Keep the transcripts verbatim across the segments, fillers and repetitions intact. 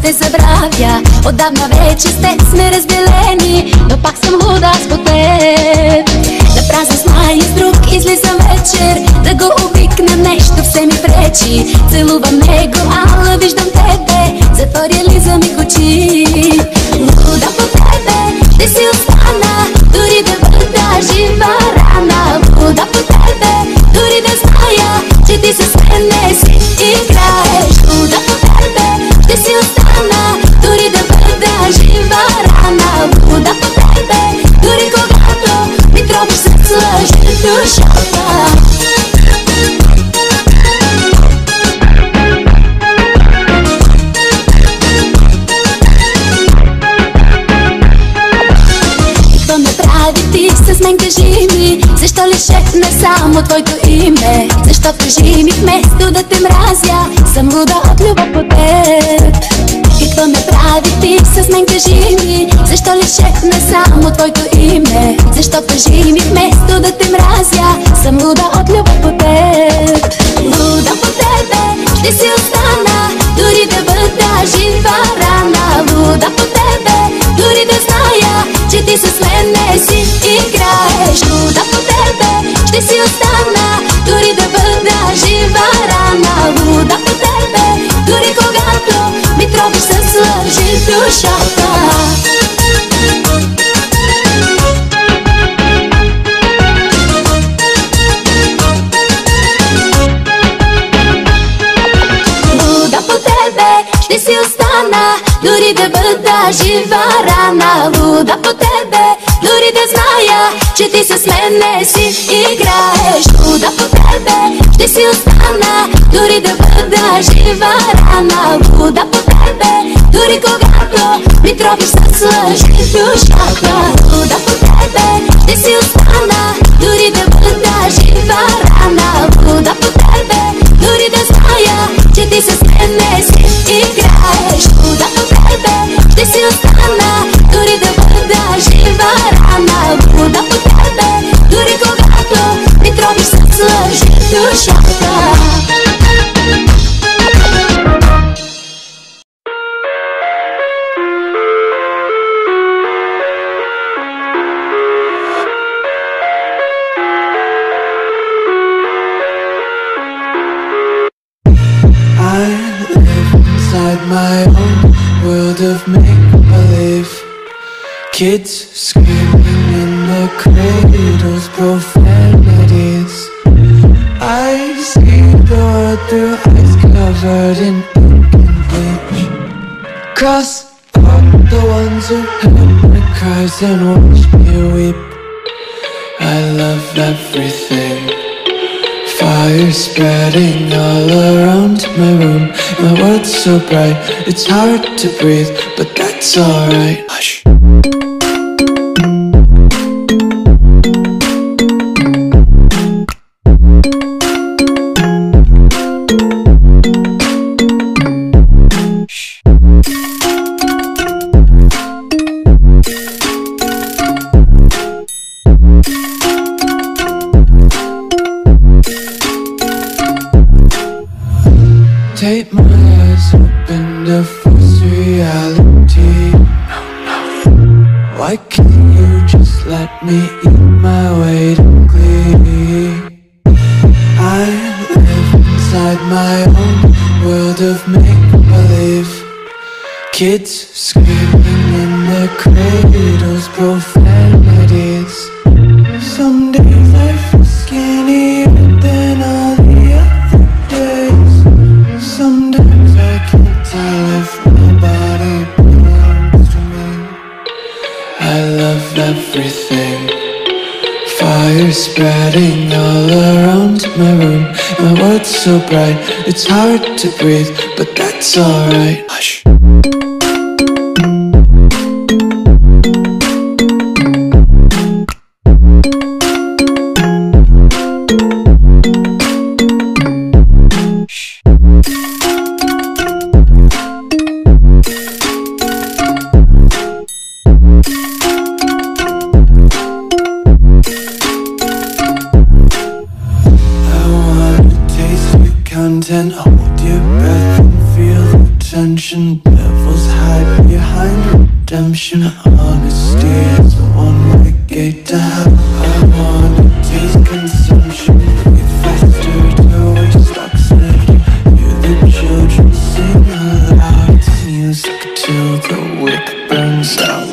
те забравя. Отдавна вече с теб сме разделени, но пак съм луда с по теб. Да празен смай с друг излизам вечер, да го обикна, нещо все ми пречи. Целувам него, ала виждам тебе, затворя ли за миг очи. Луда по тебе, ще си остана, дори да бъда жива рана. Луда по тебе, дори да зная, че ти с мен не си играеш. Луда по тебе, ще си остана, дори да бъда жива рана. Луда по тебе, дори когато ми тробиш с лъжи душата. С мен кажи ми, защо лишехме само твоето име? Защо кажи ми, вместо да те мразя, съм луда от любов по теб. Какво ме прави ти с мен кажи ми, защо лишехме само твоето име? Защо кажи ми, вместо да те мразя, съм луда от любов по теб. Луда по тебе, ще си остана, дори да бъда жива рана. Луда по тебе, дори да зная, че ти с мен не си играеш. Луда по тебе, ще си остана, дори да бъда жива рана. Луда по тебе, дори когато ми тробиш с лъжи душата. Луда по тебе, ще си остана, дори да бъда жива рана. Луда по тебе, дори да зная, че ти с мен не си играеш. Луда по тебе, ще си остана, дори да бъда жива рана. Луда по тебе, дори когато ми тробиш с лъжи душата. Луда по тебе, ще си остана, дори да бъда жива рана. Луда по тебе, дори да зная, че ти с мен не си играеш. Луда по тебе, ще си остана, дори да бъда жива рана. Луда по тебе, дори когато ми тробиш с лъжи душата. My own world of make-believe. Kids screaming in the cradles, profanities. I see the world through eyes covered in ink and bleach. Cross out the ones who heard my cries and watched me weep. I love everything. Fire spreading all around my room. My world's so bright, it's hard to breathe, but that's alright. Hush. Take my eyes open to false reality. Why can't you just let me eat my weight in glee? I live inside my own world of make-believe. Kids screaming in their cradles, profanities. Some days I feel skinnier than all the other days. Sometimes I can't tell if my body belongs to me. I love everything. Fire spreading all around my room. My world's so bright, it's hard to breathe, but that's alright. Hush. Content, hold your breath and feel the tension. Devils redemption. Honesty is a one-way gate to hell. I wanna taste consumption. Breathe faster till we stop slipping. Hear the children sing aloud. It's music till the wick burns out.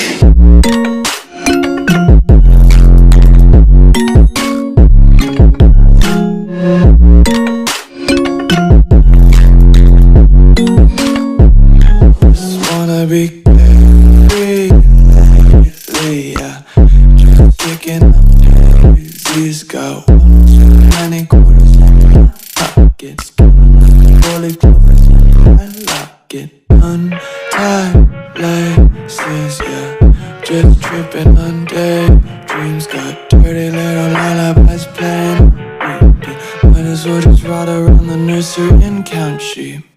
Be carefree lately, yeah. Just picking up daisies. Got one too many quarters in my pockets. Fully closed, I lock it. Untied laces, yeah. Just tripping on daydreams. Got dirty little lullabies playing. Might as well just ride around the nursery and count sheep.